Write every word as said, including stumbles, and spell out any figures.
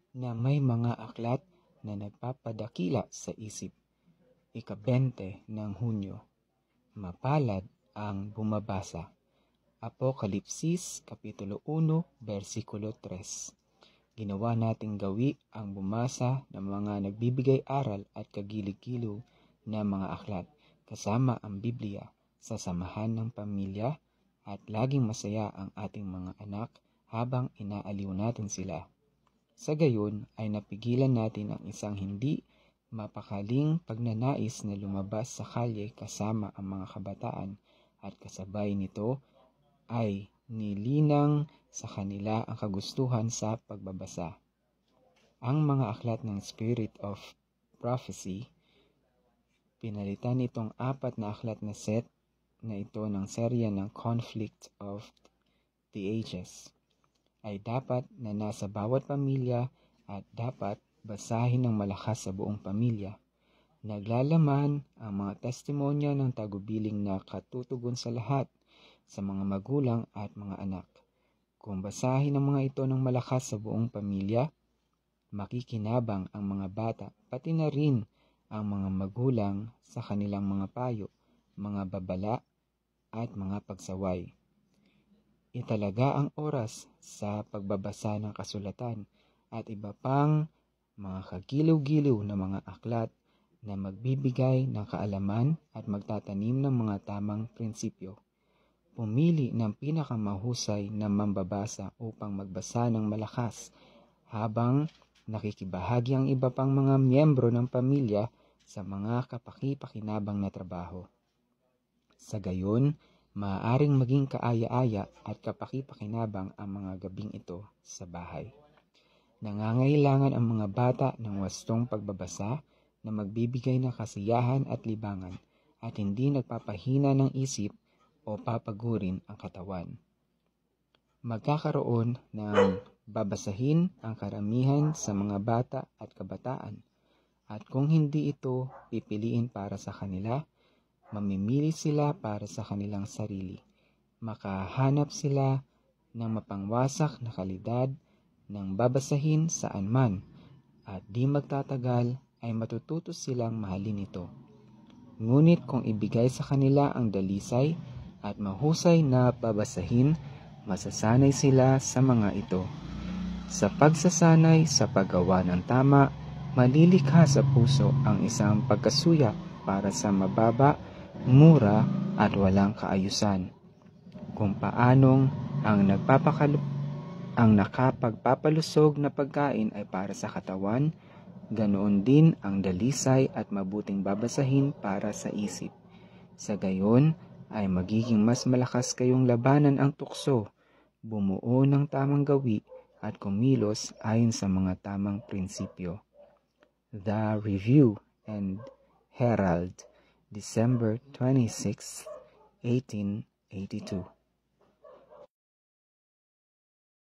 na may mga aklat na nagpapadakila sa isip. Ikabente ng Hunyo. Mapalad ang bumabasa. Apokalipsis, Kapitulo one, versikulo tres. Ginawa nating gawi ang bumasa ng mga nagbibigay aral at kagilig-giliw na mga aklat, kasama ang Biblia, sa samahan ng pamilya, at laging masaya ang ating mga anak habang inaaliw natin sila. Sa gayon ay napigilan natin ang isang hindi mapakaling pagnanais na lumabas sa kalye kasama ang mga kabataan, at kasabay nito ay nilinang sa kanila ang kagustuhan sa pagbabasa. Ang mga aklat ng Spirit of Prophecy, pinalitan itong apat na aklat na set na ito ng serya ng Conflict of the Ages, ay dapat na nasa bawat pamilya at dapat basahin ng malakas sa buong pamilya. Naglalaman ang mga testimonya ng tagubiling na katutugon sa lahat, sa mga magulang at mga anak. Kung basahin ang mga ito ng malakas sa buong pamilya, makikinabang ang mga bata, pati na rin ang mga magulang sa kanilang mga payo, mga babala at mga pagsaway. Italaga ang oras sa pagbabasa ng kasulatan at iba pang mga kagiliw-giliw na mga aklat na magbibigay ng kaalaman at magtatanim ng mga tamang prinsipyo. Pumili ng pinakamahusay na mambabasa upang magbasa ng malakas habang nakikibahagi ang iba pang mga miyembro ng pamilya sa mga kapaki-pakinabang na trabaho. Sa gayon, maaaring maging kaaya-aya at kapaki-pakinabang ang mga gabing ito sa bahay. Nangangailangan ang mga bata ng wastong pagbabasa na magbibigay ng kasiyahan at libangan at hindi nagpapahina ng isip o papagurin ang katawan. Magkakaroon ng babasahin ang karamihan sa mga bata at kabataan, at kung hindi ito pipiliin para sa kanila, mamimili sila para sa kanilang sarili. Makahanap sila ng mapangwasak na kalidad ng babasahin saan man, at di magtatagal ay matututo silang mahalin ito. Ngunit kung ibigay sa kanila ang dalisay at mahusay na babasahin, masasanay sila sa mga ito. Sa pagsasanay sa paggawa ng tama, malilikha sa puso ang isang pagkasuya para sa mababa, mura at walang kaayusan. Kung paanong ang nagpapakalup ang nakapagpapalusog na pagkain ay para sa katawan, ganoon din ang dalisay at mabuting babasahin para sa isip. Sa gayon ay magiging mas malakas kayong labanan ang tukso, bumuo ng tamang gawi at kumilos ayon sa mga tamang prinsipyo. The Review and Herald, December twenty-sixth, eighteen eighty-two.